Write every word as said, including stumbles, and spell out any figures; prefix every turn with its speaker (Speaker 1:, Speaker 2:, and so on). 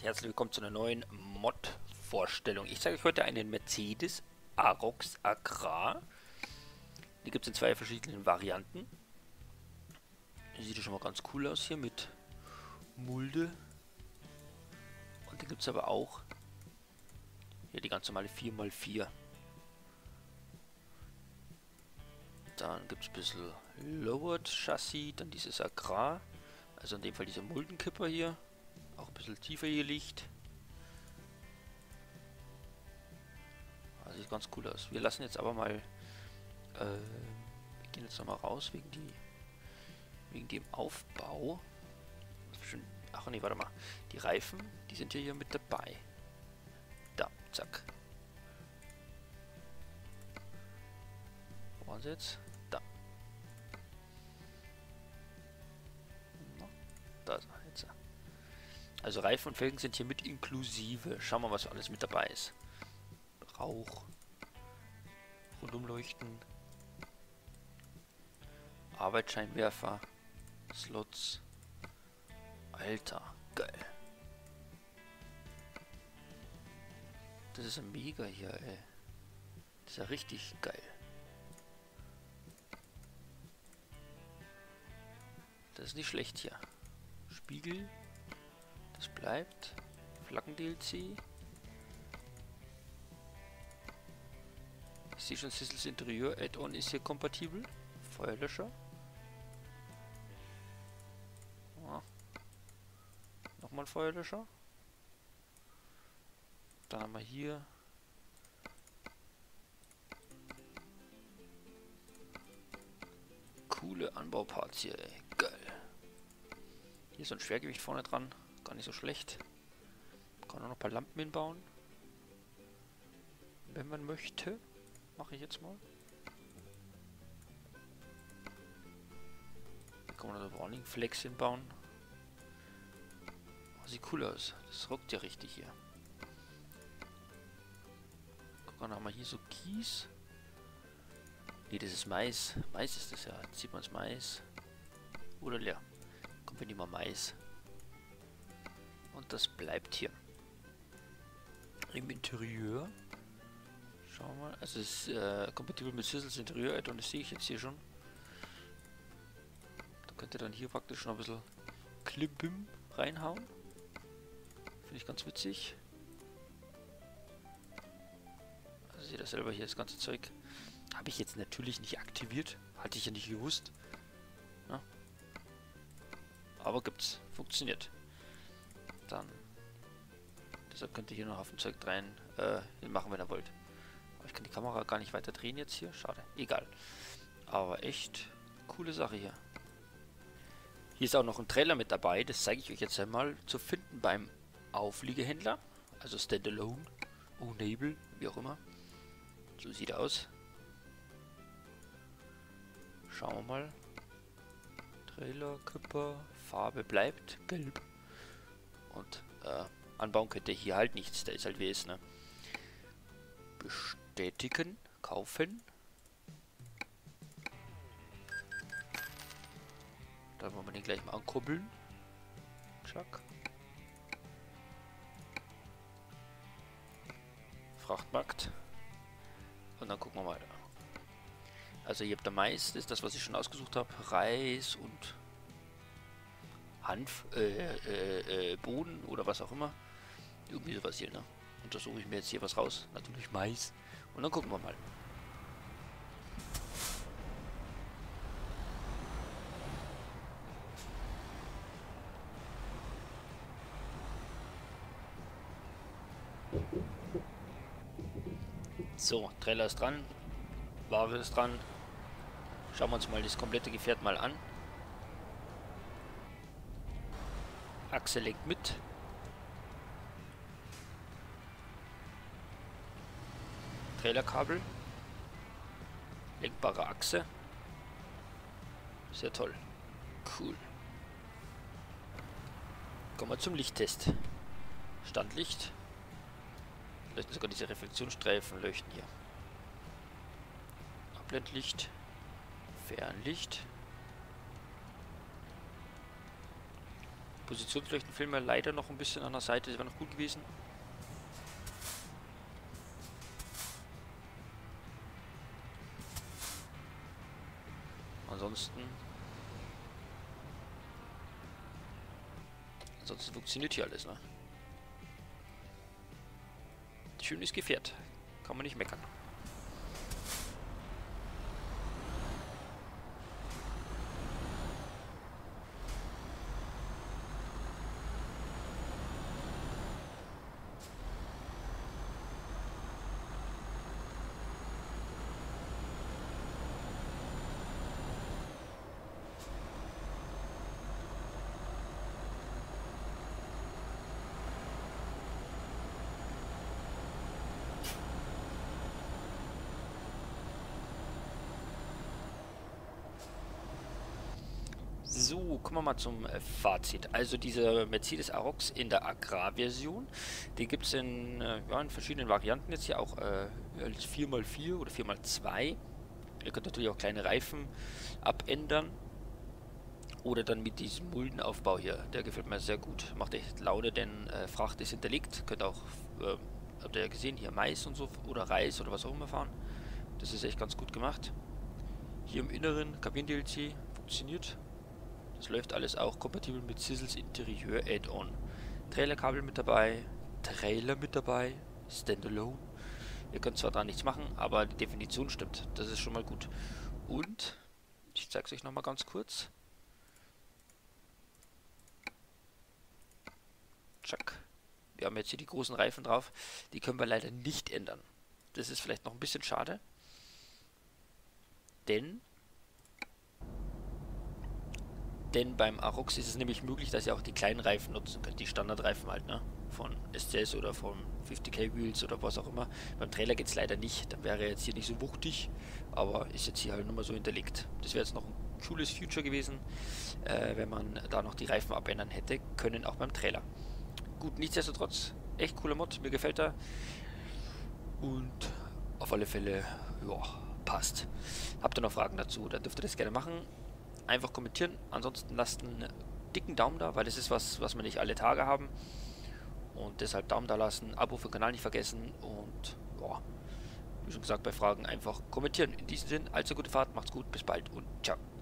Speaker 1: herzlich willkommen zu einer neuen Mod-Vorstellung. Ich zeige euch heute einen Mercedes Arocs Agrar. Die gibt es in zwei verschiedenen Varianten. Die sieht ja schon mal ganz cool aus hier mit Mulde. Und dann gibt es aber auch hier die ganz normale vier mal vier. Dann gibt es ein bisschen Lowered Chassis, dann dieses Agrar. Also in dem Fall dieser Muldenkipper hier. Auch ein bisschen tiefer hier liegt. Also sieht ganz cool aus. Wir lassen jetzt aber mal... Äh, wir gehen jetzt nochmal raus wegen, die, wegen dem Aufbau. Ach nee, warte mal. Die Reifen, die sind ja hier mit dabei. Da, zack. Wo waren sie jetzt? Da. Da ist er jetzt. Also Reifen und Felgen sind hier mit inklusive. Schauen wir mal, was alles mit dabei ist. Rauch. Rundumleuchten. Arbeitsscheinwerfer. Slots. Alter, geil. Das ist ein mega hier, ey. Das ist ja richtig geil. Das ist nicht schlecht hier. Spiegel. Das bleibt. Flaggen-D L C. Ich sehe schon, Sizzles Interieur Add-on ist hier kompatibel. Feuerlöscher. Ja. Nochmal Feuerlöscher. Dann haben wir hier coole Anbauparts hier, ey. Geil. Hier ist so ein Schwergewicht vorne dran. Gar nicht so schlecht. Kann auch noch ein paar Lampen hinbauen. Wenn man möchte. Mache ich jetzt mal. Da kann man noch Warning Flex hinbauen. Oh, sieht cool aus. Das rockt ja richtig hier. Guck mal, dann haben wir hier so Kies. Ne, das ist Mais. Mais ist das ja. Jetzt sieht man es Mais. Oder leer. Kommt wir nehmen mal Mais. Und das bleibt hier. Im Interieur. Schauen wir mal. Also es ist äh, kompatibel mit Sizzles Interieur Add-on, das sehe ich jetzt hier schon. Da könnt ihr dann hier praktisch schon ein bisschen Klimbim reinhauen. Finde ich ganz witzig. Also seht ihr selber hier das ganze Zeug. Habe ich jetzt natürlich nicht aktiviert. Hatte ich ja nicht gewusst. Ja. Aber gibt's. Funktioniert. Dann. Deshalb könnt ihr hier noch auf dem Zeug rein äh, machen, wenn ihr wollt. Aber ich kann die Kamera gar nicht weiter drehen jetzt hier. Schade. Egal. Aber echt coole Sache hier. Hier ist auch noch ein Trailer mit dabei. Das zeige ich euch jetzt einmal zu finden beim Aufliegehändler. Also Standalone. Enable. Wie auch immer. So sieht er aus. Schauen wir mal. Trailer, Kipper. Farbe bleibt gelb. Und äh, anbauen könnt ihr hier halt nichts. Der ist halt wie es, ne? Bestätigen. Kaufen. Dann wollen wir den gleich mal ankurbeln. Tschack. Frachtmarkt. Und dann gucken wir mal. Also ihr habt da Mais, das ist das, was ich schon ausgesucht habe. Reis und Hanf, äh, äh, äh, Bohnen oder was auch immer. Irgendwie sowas hier, ne? Und da suche ich mir jetzt hier was raus. Natürlich Mais. Und dann gucken wir mal. So, Trailer ist dran. Ware ist dran. Schauen wir uns mal das komplette Gefährt mal an. Achse lenkt mit. Trailerkabel. Lenkbare Achse. Sehr toll. Cool. Kommen wir zum Lichttest. Standlicht. Leuchten sogar diese Reflexionsstreifen leuchten hier. Abblendlicht. Fernlicht. Positionsleuchten fehlen mir leider noch ein bisschen an der Seite, das wäre noch gut gewesen. Ansonsten... Ansonsten funktioniert hier alles, ne? Schönes Gefährt. Kann man nicht meckern. So, kommen wir mal zum äh, Fazit. Also dieser Mercedes Arocs in der Agrarversion, den gibt es in, äh, ja, in verschiedenen Varianten jetzt hier auch äh, als vier mal vier oder vier mal zwei. Ihr könnt natürlich auch kleine Reifen abändern. Oder dann mit diesem Muldenaufbau hier. Der gefällt mir sehr gut. Macht echt Laune, denn äh, Fracht ist hinterlegt. Könnt auch, äh, habt ihr ja gesehen, hier Mais und so oder Reis oder was auch immer fahren. Das ist echt ganz gut gemacht. Hier im Inneren Kabinen-D L C funktioniert. Das läuft alles auch kompatibel mit Sizzles Interieur Add-on. Trailerkabel mit dabei, Trailer mit dabei, Standalone. Ihr könnt zwar da nichts machen, aber die Definition stimmt. Das ist schon mal gut. Und ich zeige es euch nochmal ganz kurz. Tschack. Wir haben jetzt hier die großen Reifen drauf. Die können wir leider nicht ändern. Das ist vielleicht noch ein bisschen schade. Denn Denn beim Arocs ist es nämlich möglich, dass ihr auch die kleinen Reifen nutzen könnt. Die Standardreifen halt, ne? Von S C S oder von fünfzig K Wheels oder was auch immer. Beim Trailer geht es leider nicht. Dann wäre er jetzt hier nicht so wuchtig. Aber ist jetzt hier halt nochmal so hinterlegt. Das wäre jetzt noch ein cooles Feature gewesen, äh, wenn man da noch die Reifen abändern hätte können, auch beim Trailer. Gut, nichtsdestotrotz, echt cooler Mod. Mir gefällt er. Und auf alle Fälle, ja, passt. Habt ihr noch Fragen dazu, dann dürft ihr das gerne machen. Einfach kommentieren, ansonsten lasst einen dicken Daumen da, weil das ist was, was wir nicht alle Tage haben. Und deshalb Daumen da lassen, Abo für den Kanal nicht vergessen und ja, wie schon gesagt, bei Fragen einfach kommentieren. In diesem Sinn, allzu gute Fahrt, macht's gut, bis bald und ciao.